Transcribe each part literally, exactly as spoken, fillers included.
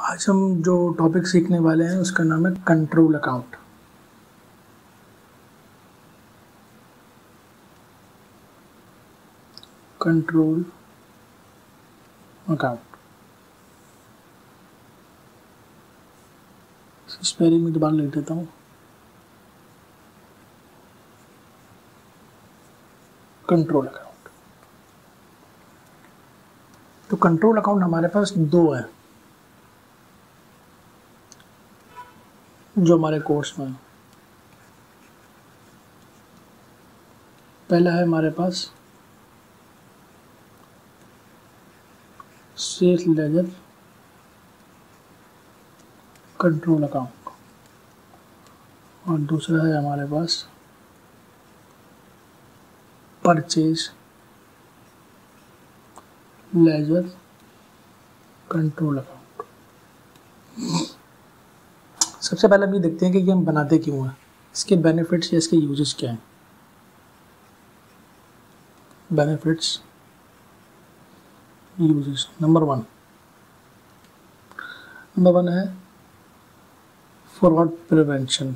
आज हम जो टॉपिक सीखने वाले हैं उसका नाम है control account. Control account spelling में दोबारा लिख देता हूँ। Control account. तो कंट्रोल अकाउंट हमारे पास दो है जो हमारे कोर्स में है। पहला है हमारे पास सेल्स लेजर कंट्रोल अकाउंट और दूसरा है हमारे पास परचेज लेजर कंट्रोल अकाउंट। सबसे पहले हम ये देखते हैं कि ये हम बनाते क्यों हैं, इसके बेनिफिट्स या इसके यूजेस क्या हैं। Benefits uses number one number one है फ्रॉड प्रिवेंशन।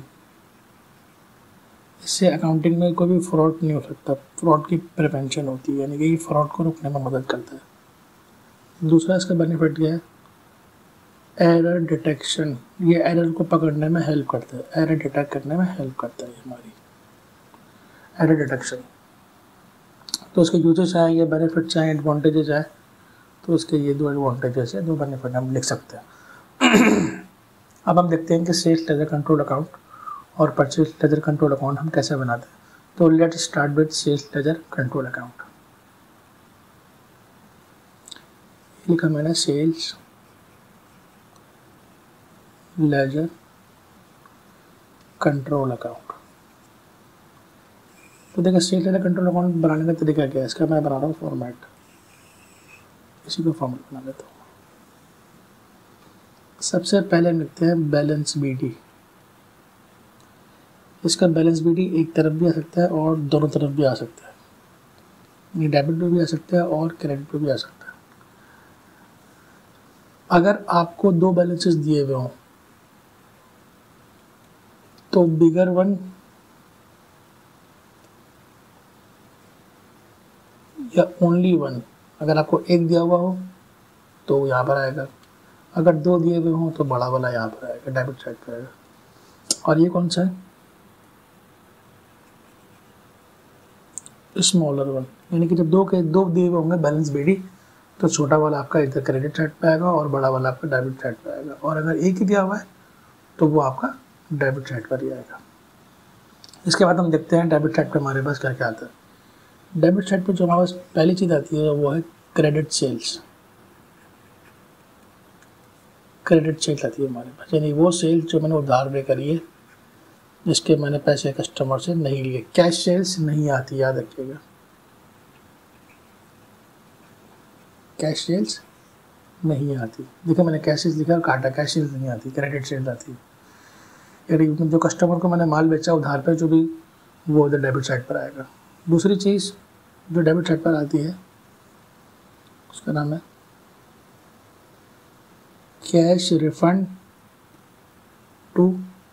इससे अकाउंटिंग में कोई भी फ्रॉड नहीं हो सकता, फ्रॉड की प्रिवेंशन होती है, यानी कि फ्रॉड को रोकने में मदद करता है। दूसरा इसका बेनिफिट क्या है, एरर डिटेक्शन। ये एरर को पकड़ने में हेल्प करता है, एरर डिटेक्ट करने में हेल्प करता है हमारी एरर डिटेक्शन। तो उसके यूजेस आए या बेनिफिट्स आए, एडवांटेजेस आए, तो उसके ये दो एडवांटेजेस है, दो बेनिफिट हम लिख सकते हैं। अब हम देखते हैं कि सेल्स लेजर कंट्रोल अकाउंट और परचेज लेजर कंट्रोल अकाउंट हम कैसे बनाते हैं। तो let start with sales ledger control account. लिखा मैंने सेल्स लेजर कंट्रोल अकाउंट। तो देखिए सेल्स लेजर कंट्रोल अकाउंट बनाने का तरीका क्या है, इसका मैं बना रहा हूँ फॉर्मेट। इसी को फॉर्मेट बना लेता हूँ। सबसे पहले लिखते हैं बैलेंस बीडी। इसका बैलेंस बीडी एक तरफ भी आ सकता है और दोनों तरफ भी आ सकता है, ये डेबिट पे भी आ सकता है और क्रेडिट पे भी आ सकता है। अगर आपको दो बैलेंसेस दिए हुए हों तो बिगर वन या ओनली वन, अगर आपको एक दिया हुआ हो तो यहाँ पर आएगा, अगर दो दिए हुए हों तो बड़ा वाला यहाँ पर आएगा, डेबिट साइड पर आएगा। और ये कौन सा है, स्मॉलर वन, यानी कि जब दो के दो दिए हुए होंगे बैलेंस बीडी तो छोटा वाला आपका इधर क्रेडिट साइड पे आएगा और बड़ा वाला आपका डेबिट साइड पे आएगा। और अगर एक ही दिया हुआ है तो वो आपका डेबिट साइड पर ही आएगा। इसके बाद हम देखते हैं डेबिट साइड पे हमारे पास क्या क्या आता है। डेबिट साइड पे जो हमारे पास पहली चीज़ आती है वो है क्रेडिट सेल्स। क्रेडिट सेल्स आती है हमारे पास, यानी वो सेल्स जो मैंने उधार पे करी है, जिसके मैंने पैसे कस्टमर से नहीं लिए। कैश सेल्स नहीं आती, याद रखिएगा, कैश सेल्स नहीं आती। देखिए मैंने कैश सेल्स लिखा और काटा, कैश सेल्स नहीं आती, क्रेडिट सेल्स आती है। यानी जो कस्टमर को मैंने माल बेचा उधार पे जो भी, वो उधर डेबिट साइड पर आएगा। दूसरी चीज़ जो डेबिट साइड पर आती है उसका नाम है कैश रिफंड टू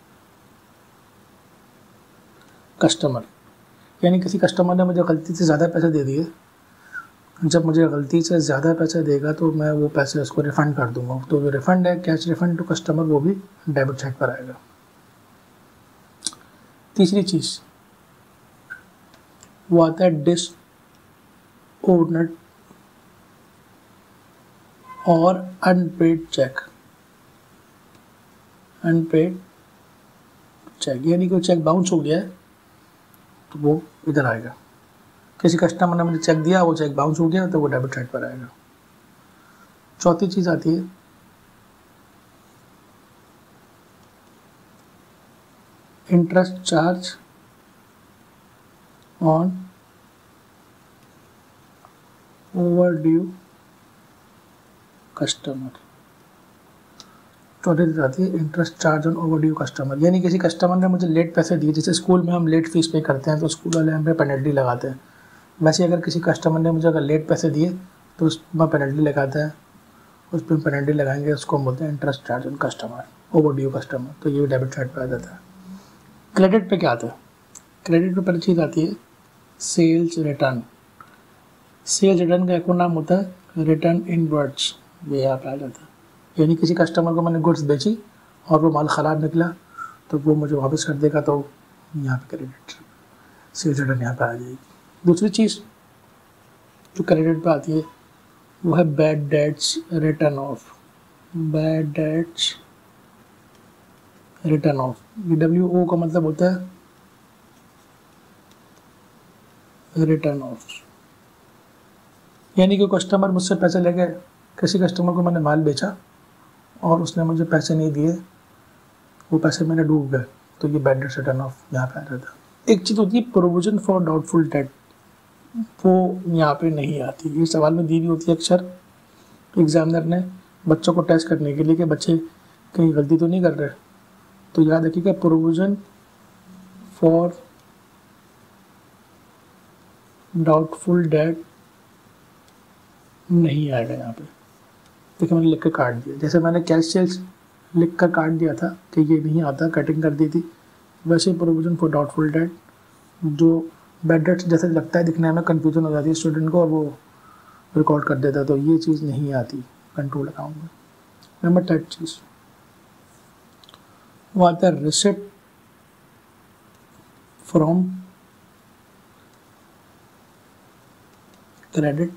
कस्टमर। यानी किसी कस्टमर ने मुझे गलती से ज़्यादा पैसे दे दिए, जब मुझे गलती से ज़्यादा पैसे देगा तो मैं वो पैसे उसको रिफ़ंड कर दूंगा। तो जो रिफ़ंड है कैश रिफ़ंड टू कस्टमर, वो भी डेबिट साइड पर आएगा। तीसरी चीज़ वो आता है डिसऑर्डर्ड और अनपेड चेक। अनपेड चेक यानी कोई चेक बाउंस हो गया है तो वो इधर आएगा। किसी कस्टमर ने मुझे चेक दिया, वो चेक बाउंस हो गया तो वो डेबिट साइड पर आएगा। चौथी चीज़ आती है interest charge on overdue customer. चौथी चीज़ आती है interest charge on overdue customer, यानी किसी कस्टमर ने मुझे लेट पैसे दिए, जैसे स्कूल में हम लेट फीस पे करते हैं तो स्कूल वाले हम पे पेनल्टी लगाते हैं, वैसे अगर किसी कस्टमर ने मुझे अगर लेट पैसे दिए तो उसमें पेनल्टी लगाता है। उस पर पेनल्टी लगाएंगे, उसको हम बोलते हैं interest charge on customer, over due customer. तो ये डेबिट साइड पे आ जाता है। क्रेडिट पे क्या आता है? क्रेडिट पे पहली चीज़ आती है सेल्स रिटर्न। सेल्स रिटर्न का एक नाम होता है रिटर्न इनवर्ड्स, ये यहाँ पे आ जाता है। यानी किसी कस्टमर को मैंने गुड्स बेची और वो माल ख़राब निकला तो वो मुझे वापस कर देगा, तो यहाँ पे क्रेडिट सेल्स रिटर्न यहाँ पे आ जाएगी। दूसरी चीज़ जो क्रेडिट पे आती है वो है bad debts written off. Bad debts written off, W O का मतलब होता है रिटर्न ऑफ। यानी कि कस्टमर मुझसे पैसे लेके, किसी कस्टमर को मैंने माल बेचा और उसने मुझे पैसे नहीं दिए, वो पैसे मैंने डूब गए, तो ये बैड डेट्स रिटर्न ऑफ यहाँ पे आ जाता है। एक चीज़ होती है प्रोविजन फॉर डाउटफुल डेट, वो यहाँ पे नहीं आती। ये सवाल में दी हुई होती है अक्सर एग्जामिनर ने बच्चों को टेस्ट करने के लिए कि बच्चे कहीं गलती तो नहीं कर रहे। तो याद रखिएगा प्रोविजन फॉर डाउटफुल डेट नहीं आएगा यहाँ पे। देखिए मैंने लिख कर काट दिया, जैसे मैंने कैश सेल्स लिख कर काट दिया था कि ये नहीं आता, कटिंग कर दी थी, वैसे प्रोविजन फॉर डाउटफुल डेट, जो बैड डेट्स जैसे लगता है दिखने में, कन्फ्यूजन हो जाती है स्टूडेंट को और वो रिकॉर्ड कर देता है, तो ये चीज़ नहीं आती कंट्रोल अकाउंट में। नंबर थर्ड चीज़ वो आता है रिसिप्ट फ्रॉम क्रेडिट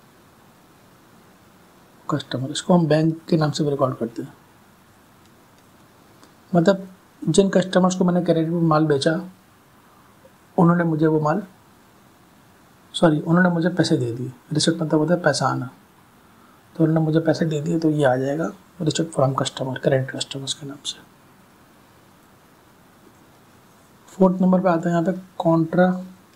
कस्टमर। इसको हम बैंक के नाम से भी रिकॉर्ड करते हैं। मतलब जिन कस्टमर्स को मैंने क्रेडिट में माल बेचा, उन्होंने मुझे वो माल सॉरी उन्होंने मुझे पैसे दे दिए। रिसिप्ट मतलब होता है पैसा आना, तो उन्होंने मुझे पैसे दे दिए, तो ये आ जाएगा receipt from customer, credit customers के नाम से। फोर्थ नंबर पे आता है यहाँ पे कॉन्ट्रा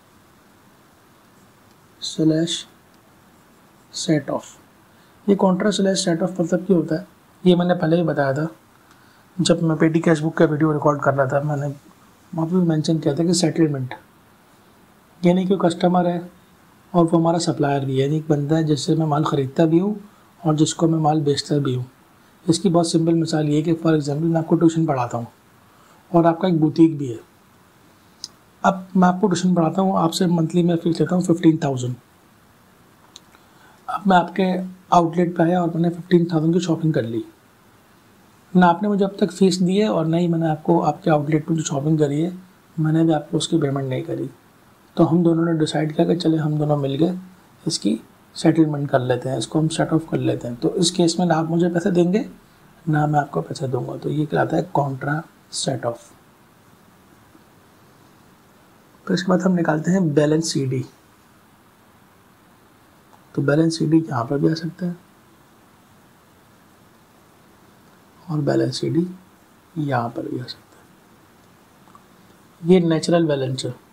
स्लैश सेट ऑफ। ये कॉन्ट्रा स्लैश सेट ऑफ मतलब क्या होता है, ये मैंने पहले ही बताया था जब मैं पेटी कैश बुक का वीडियो रिकॉर्ड कर रहा था। मैंने वहाँ पर मेंशन किया था कि सेटलमेंट यानी कि कस्टमर है और वो हमारा सप्लायर भी है, यानी एक बंदा है जिससे मैं माल ख़रीदता भी हूँ और जिसको मैं माल बेचता भी हूँ। इसकी बहुत सिंपल मिसाल ये है कि फॉर एग्जांपल मैं आपको ट्यूशन पढ़ाता हूँ और आपका एक बुटीक भी है। अब मैं आपको ट्यूशन पढ़ाता हूँ, आपसे मंथली मैं फीस लेता हूँ फिफ्टीन थाउजेंड। अब मैं आपके आउटलेट पे आया और मैंने फिफ्टीन थाउजेंड की शॉपिंग कर ली, ना आपने मुझे अब तक फ़ीस दी है और ना ही मैंने आपको आपके आउटलेट पर जो शॉपिंग करी है मैंने भी आपको उसकी पेमेंट नहीं करी। तो हम दोनों ने डिसाइड किया कि चले हम दोनों मिल के इसकी सेटलमेंट कर लेते हैं, इसको हम सेट ऑफ कर लेते हैं। तो इस केस में ना आप मुझे पैसे देंगे ना मैं आपको पैसे दूंगा, तो ये कहलाता है कॉन्ट्रा सेट ऑफ। तो इसके बाद हम निकालते हैं बैलेंस सी डी। तो बैलेंस सी डी यहाँ पर भी आ सकता है और बैलेंस सी डी यहाँ पर भी आ सकता है। ये नेचुरल बैलेंस है,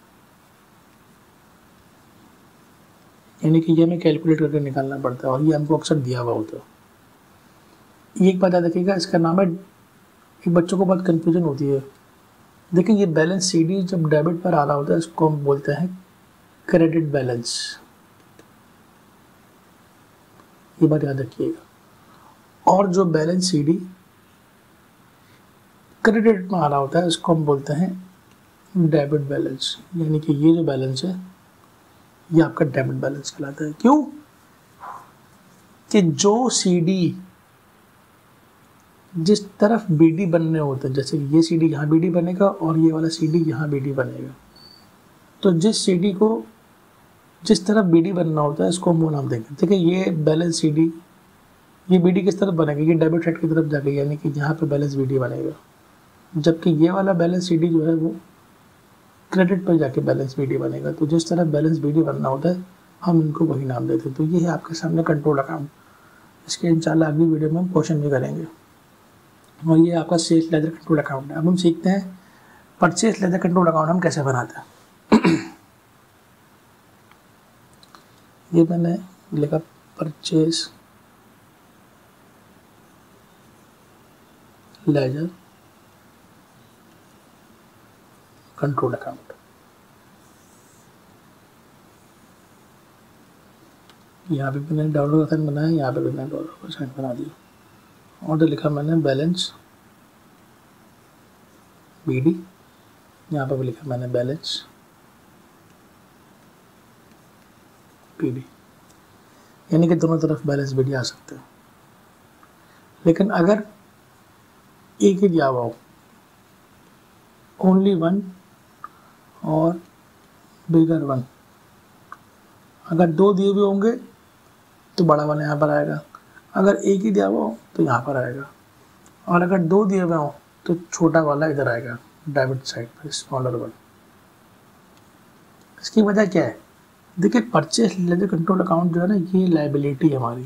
यानी कि ये हमें कैलकुलेट करके निकालना पड़ता है और ये हमको अक्सर दिया हुआ होता है। एक बात याद रखिएगा, इसका नाम है, एक बच्चों को बहुत कन्फ्यूजन होती है। देखिए ये बैलेंस सी डी जब डेबिट पर आ रहा होता है इसको हम बोलते हैं क्रेडिट बैलेंस, ये बात याद रखिएगा। और जो बैलेंस सी डी क्रेडिट में आ रहा होता है इसको हम बोलते हैं डेबिट बैलेंस, यानी कि ये जो बैलेंस है ये आपका डेबिट बैलेंस कहलाता है। क्यों कि जो सीडी जिस तरफ बीडी बनने होता है, जैसे ये सीडी यहाँ बीडी बनेगा और ये वाला सीडी यहाँ बीडी बनेगा, तो जिस सीडी को जिस तरफ बीडी बनना होता है इसको हम वो नाम देंगे। ठीक है, ये बैलेंस सीडी, ये बीडी किस तरफ बनेगा, ये डेबिट साइड की तरफ जाके, यानी कि यहाँ पे बैलेंस बीडी बनेगा, जबकि ये वाला बैलेंस सीडी जो है वो क्रेडिट पर जाके बैलेंस बीडी बनेगा। तो जिस तरह बैलेंस बीडी बनना होता है हम इनको वही नाम देते हैं। तो ये है आपके सामने कंट्रोल अकाउंट। इसके इंशाल्लाह अगली वीडियो में हम क्वेश्चन भी करेंगे। और ये आपका सेल्स लेजर कंट्रोल अकाउंट है। अब हम सीखते हैं परचेस लेजर कंट्रोल अकाउंट हम कैसे बनाते हैं। ये मैंने लिखा परचेस लेजर कंट्रोल अकाउंट। यहाँ पे भी मैंने डॉलर का साइन बनाया, यहाँ पे भी मैंने डॉलर का साइन बना दिया। ऑर्डर लिखा मैंने बैलेंस बी डी, यहाँ पर भी लिखा मैंने बैलेंस पी डी, यानी कि दोनों तरफ बैलेंस बी डी आ सकते हैं। लेकिन अगर एक ही दिया हुआ हो, ओनली वन और बिगर वन, अगर दो दिए हुए होंगे तो बड़ा वाला यहाँ पर आएगा, अगर एक ही दिया हुआ हो तो यहाँ पर आएगा, और अगर दो दिए हुए हो तो छोटा वाला इधर आएगा डेबिट साइड पर, स्मॉलर वन। इसकी वजह क्या है? देखिए, परचेस लेजर कंट्रोल अकाउंट जो है ना, ये लायबिलिटी है हमारी,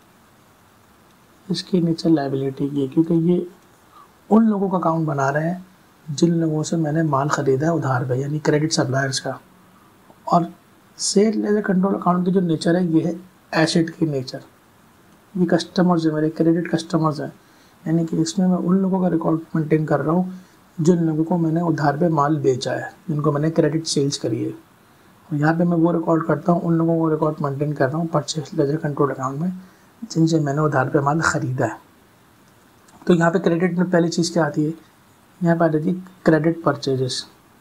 इसकी नेचर लायबिलिटी की है, क्योंकि ये उन लोगों का अकाउंट बना रहे हैं जिन लोगों से मैंने माल ख़रीदा है उधार पे, यानी क्रेडिट सप्लायर्स का। और सेल लेजर कंट्रोल अकाउंट की जो नेचर है, ये है एसेट की नेचर। ये कस्टमर्स है मेरे, क्रेडिट कस्टमर्स हैं, यानी कि इसमें मैं उन लोगों का रिकॉर्ड मेंटेन कर रहा हूँ जिन लोगों को मैंने उधार पे माल बेचा है, जिनको मैंने क्रेडिट सेल्स करी है। और यहाँ पे मैं वो रिकॉर्ड करता हूँ, उन लोगों को रिकॉर्ड मेंटेन कर रहा हूँ परचेस लेजर कंट्रोल अकाउंट में जिनसे मैंने उधार पे माल ख़रीदा है। तो यहाँ पे क्रेडिट में पहली चीज़ क्या आती है? यहाँ पर आ जाती है क्रेडिट परचेजेस,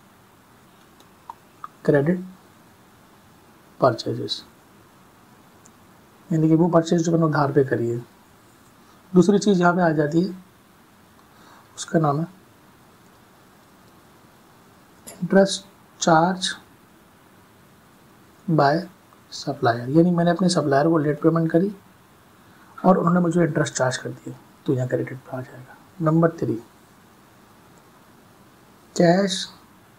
क्रेडिट परचेजेस, यानी कि वो परचेज जो मैंने उधार पे करी है। दूसरी चीज़ यहाँ पे आ जाती है, उसका नाम है इंटरेस्ट चार्ज बाय सप्लायर, यानी मैंने अपने सप्लायर को लेट पेमेंट करी और उन्होंने मुझे इंटरेस्ट चार्ज कर दिया, तो यहाँ क्रेडिट पे आ जाएगा। Number three, cash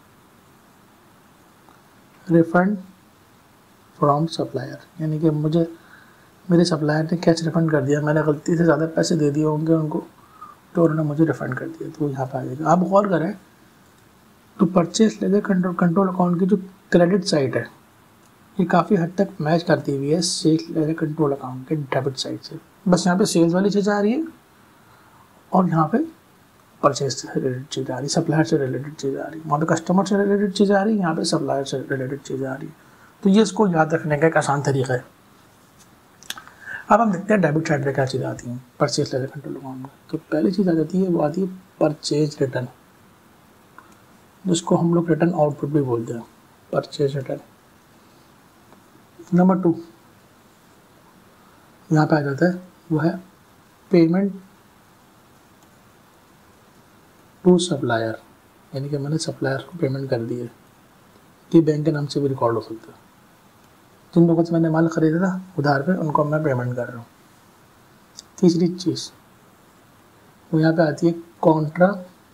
refund from supplier, यानी कि मुझे मेरे सप्लायर ने कैश रिफंड कर दिया, मैंने गलती से ज़्यादा पैसे दे दिए होंगे उनको, तो उन्होंने मुझे रिफंड कर दिया, तो यहाँ पर आ जाएगा। आप गौर करें तो purchase ledger control control account की जो क्रेडिट साइड है, ये काफ़ी हद तक मैच करती हुई है सेल्स लेजर कंट्रोल अकाउंट के डेबिट साइड से। बस यहाँ पे सेल्स वाली चीज़ आ रही है और यहाँ पे परचेस से रिलेटेड चीज़ आ रही है, सप्लायर से रिलेटेड चीज़ आ रही है, वहाँ पे कस्टमर से रिलेटेड चीज़ आ रही है, यहाँ पे सप्लायर से रिलेटेड चीज़ आ रही है। तो ये इसको याद रखने का एक आसान तरीका है। अब हम देखते हैं डेबिट साइड पर क्या चीज़ आती है परचेस लेजर कंट्रोल अकाउंट में। तो पहली चीज़ आ जाती है, वो आती है परचेज रिटर्न, जिसको हम लोग रिटर्न आउटपुट भी बोलते हैं, परचेज रिटर्न। नंबर टू यहाँ पे आ जाता है, वो है पेमेंट टू सप्लायर, यानी कि मैंने सप्लायर को पेमेंट कर दी है, कि बैंक के नाम से भी रिकॉर्ड हो सकता है। जिन लोगों से मैंने माल ख़रीदा था उधार पे, उनको मैं पेमेंट कर रहा हूँ। तीसरी चीज़ वो यहाँ पे आती है कॉन्ट्रा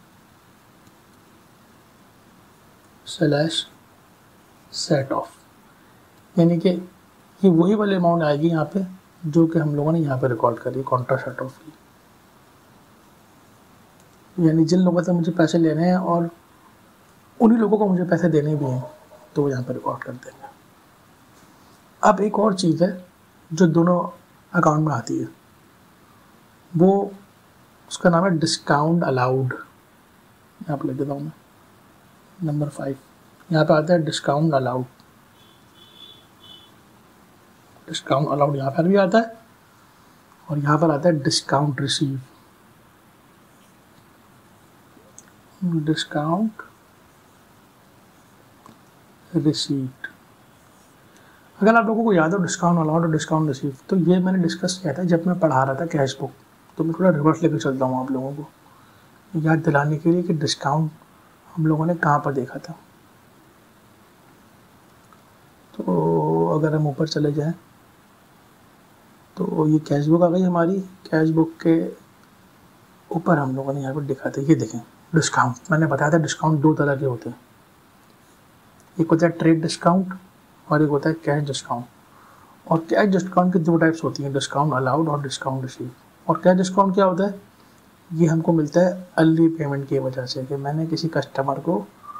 स्लैश सेट ऑफ, यानी कि ये वही वाली अमाउंट आएगी यहाँ पे जो कि हम लोगों ने यहाँ पे रिकॉर्ड करी है, कॉन्ट्रा सेट ऑफ की, यानी जिन लोगों से मुझे पैसे लेने हैं और उन्हीं लोगों को मुझे पैसे देने भी हैं, तो वो यहाँ पे रिकॉर्ड कर देंगे। अब एक और चीज़ है जो दोनों अकाउंट में आती है, वो उसका नाम है डिस्काउंट अलाउड। यहाँ पर लिख देता हूँ मैं, नंबर फाइव यहाँ पे आता है डिस्काउंट अलाउड। डिस्काउंट अलाउड यहाँ पर भी आता है और यहाँ पर आता है डिस्काउंट रिसीव। डिस्काउंट रिसीव्ड, अगर आप लोगों को याद हो डिस्काउंट अलाउड और डिस्काउंट रिसीव, तो ये मैंने डिस्कस किया था जब मैं पढ़ा रहा था कैश बुक। तो मैं थोड़ा रिवर्स लेकर चलता हूँ आप लोगों को याद दिलाने के लिए कि डिस्काउंट हम लोगों ने कहाँ पर देखा था। तो अगर हम ऊपर चले जाएं तो ये कैश बुक आ गई हमारी। कैश बुक के ऊपर हम लोगों ने यहाँ पर दिखा था, ये देखें डिस्काउंट। मैंने बताया था डिस्काउंट दो तरह के होते हैं, एक होता है ट्रेड डिस्काउंट और एक होता है कैश डिस्काउंट। और कैश डिस्काउंट की दो टाइप्स होती हैं, डिस्काउंट अलाउड और डिस्काउंट रिसीव। और कैश डिस्काउंट क्या होता है? ये हमको मिलता है अर्ली पेमेंट की वजह से, कि मैंने किसी कस्टमर को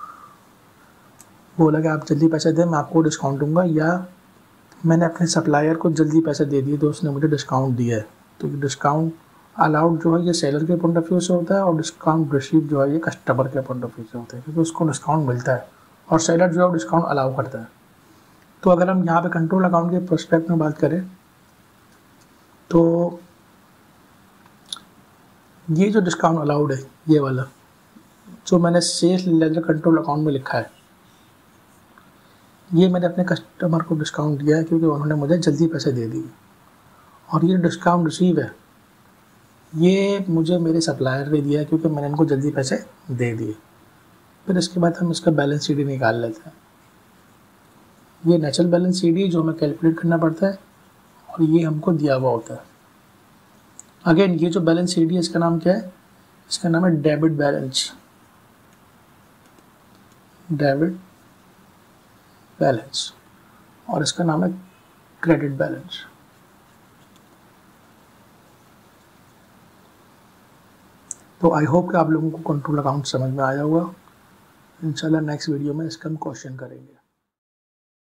बोला कि आप जल्दी पैसे दें मैं आपको डिस्काउंट दूंगा, या मैंने अपने सप्लायर को जल्दी पैसे दे दिए तो उसने मुझे डिस्काउंट दिया है। तो डिस्काउंट अलाउड जो है ये सेलर के पॉइंट ऑफ व्यू से होता है और डिस्काउंट रिसीव जो है ये कस्टमर के पॉइंट ऑफ व्यू से होता है, क्योंकि उसको डिस्काउंट मिलता है और सेलर जो है डिस्काउंट अलाउ करता है। तो अगर हम यहाँ पे कंट्रोल अकाउंट के प्रोस्पेक्ट में बात करें तो ये जो डिस्काउंट अलाउड है, ये वाला जो मैंने सेल्स लेजर कंट्रोल अकाउंट में लिखा है, ये मैंने अपने कस्टमर को डिस्काउंट दिया है क्योंकि उन्होंने मुझे जल्दी पैसे दे दिए। और ये डिस्काउंट रिसीव है, ये मुझे मेरे सप्लायर ने दिया है क्योंकि मैंने इनको जल्दी पैसे दे दिए। फिर इसके बाद हम इसका बैलेंस शीट निकाल लेते हैं। ये नेचुरल बैलेंस शीट जो हमें कैलकुलेट करना पड़ता है और ये हमको दिया हुआ होता है। अगेन ये जो बैलेंस शीट है इसका नाम क्या है? इसका नाम है डेबिट बैलेंस, डेबिट बैलेंस, और इसका नाम है क्रेडिट बैलेंस। तो आई होप कि आप लोगों को कंट्रोल अकाउंट समझ में आया होगा। इंशाल्लाह नेक्स्ट वीडियो में इसका हम क्वेश्चन करेंगे।